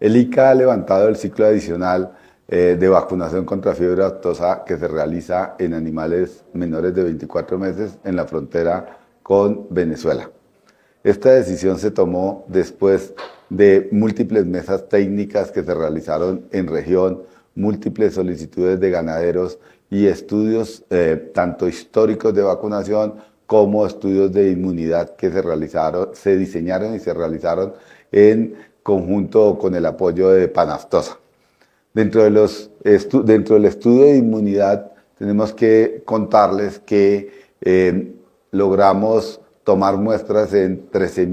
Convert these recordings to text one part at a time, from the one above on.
El ICA ha levantado el ciclo adicional de vacunación contra fiebre aftosa que se realiza en animales menores de 24 meses en la frontera con Venezuela. Esta decisión se tomó después de múltiples mesas técnicas que se realizaron en región, múltiples solicitudes de ganaderos y estudios tanto históricos de vacunación como estudios de inmunidad que se diseñaron y se realizaron en conjunto con el apoyo de Panaftosa. Dentro del estudio de inmunidad tenemos que contarles que logramos tomar muestras en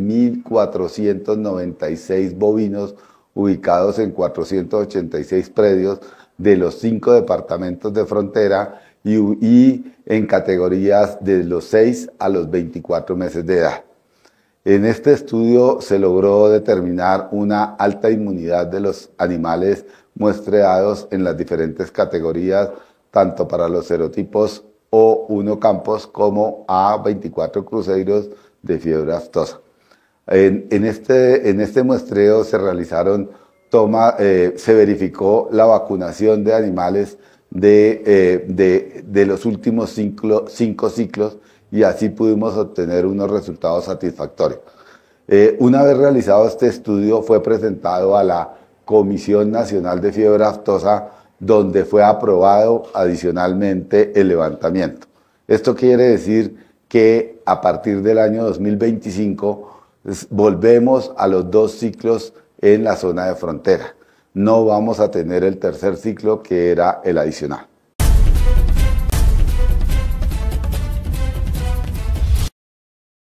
13.496 bovinos ubicados en 486 predios de los 5 departamentos de frontera y en categorías de los 6 a los 24 meses de edad. En este estudio se logró determinar una alta inmunidad de los animales muestreados en las diferentes categorías, tanto para los serotipos O1 campos como A24 cruceros de fiebre aftosa. En este muestreo se realizaron se verificó la vacunación de animales de los últimos 5 ciclos y así pudimos obtener unos resultados satisfactorios. Una vez realizado este estudio fue presentado a la Comisión Nacional de Fiebre Aftosa, donde fue aprobado adicionalmente el levantamiento. Esto quiere decir que a partir del año 2025 volvemos a los 2 ciclos en la zona de frontera. No vamos a tener el tercer ciclo que era el adicional.